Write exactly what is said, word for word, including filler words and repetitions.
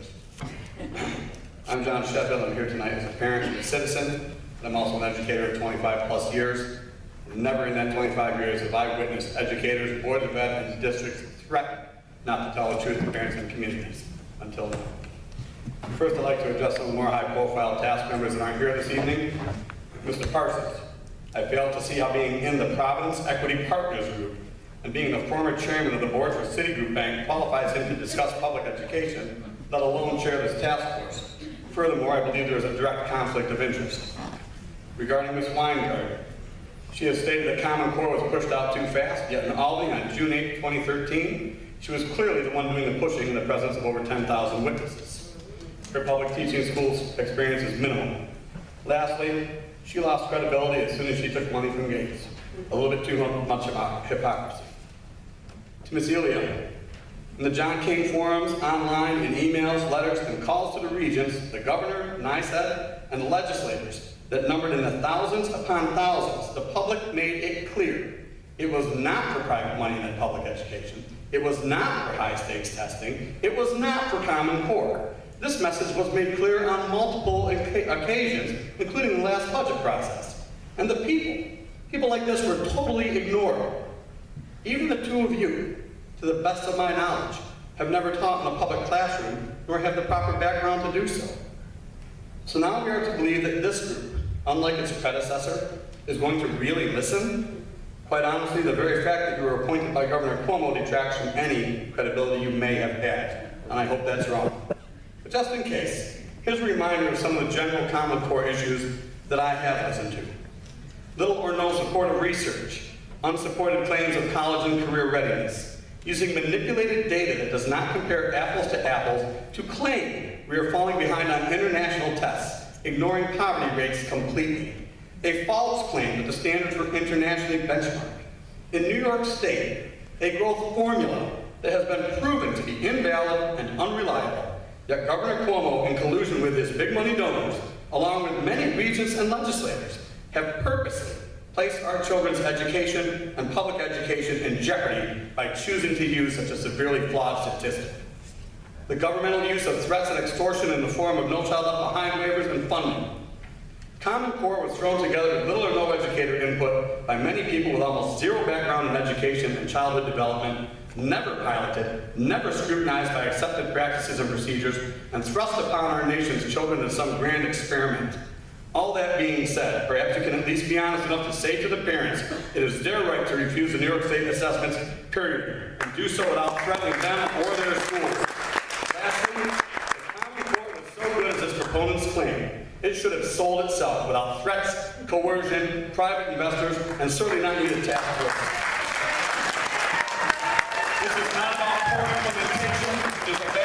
legislators. I'm John Sheffield. I'm here tonight as a parent and a citizen, and I'm also an educator of twenty-five plus years. And never in that twenty-five years have I witnessed educators, boards of ed, and districts threaten not to tell the truth to parents and communities until now. First, I'd like to address some of the more high-profile task members that aren't here this evening. Mister Parsons, I failed to see how being in the Providence Equity Partners Group and being the former chairman of the board for Citigroup Bank qualifies him to discuss public education, let alone chair this task force. Furthermore, I believe there is a direct conflict of interest. Regarding Miz Weingart, she has stated that Common Core was pushed out too fast, yet in Albany on June eighth, twenty thirteen, she was clearly the one doing the pushing in the presence of over ten thousand witnesses. Her public teaching school's experience is minimal. Lastly, she lost credibility as soon as she took money from Gates. A little bit too much about hypocrisy. To Miz Elia, in the John King forums, online, in emails, letters, and calls to the regents, the governor, NICED, and the legislators that numbered in the thousands upon thousands, the public made it clear it was not for private money in public education. It was not for high-stakes testing. It was not for Common Core. This message was made clear on multiple occasions, including the last budget process. And the people, people like this were totally ignored. Even the two of you, to the best of my knowledge, have never taught in a public classroom, nor have the proper background to do so. So now we are to believe that this group, unlike its predecessor, is going to really listen? Quite honestly, the very fact that you were appointed by Governor Cuomo detracts from any credibility you may have had, and I hope that's wrong. But just in case, here's a reminder of some of the general Common Core issues that I have listened to. Little or no supportive research, unsupported claims of college and career readiness, using manipulated data that does not compare apples to apples to claim we are falling behind on international tests, ignoring poverty rates completely. A false claim that the standards were internationally benchmarked. In New York State, a growth formula that has been proven to be invalid and unreliable, yet Governor Cuomo, in collusion with his big money donors, along with many regents and legislators, have purposely placed our children's education and public education in jeopardy by choosing to use such a severely flawed statistic. The governmental use of threats and extortion in the form of No Child Left Behind waivers and funding. Common Core was thrown together with little or no educator input by many people with almost zero background in education and childhood development, never piloted, never scrutinized by accepted practices and procedures, and thrust upon our nation's children as some grand experiment. All that being said, perhaps you can at least be honest enough to say to the parents it is their right to refuse the New York State assessments, period, and do so without threatening them or their schools. Lastly, if Common Core was so good as its proponents claim, it should have sold itself without threats, coercion, private investors, and certainly not need a task force. This is not about poor implementation. It is about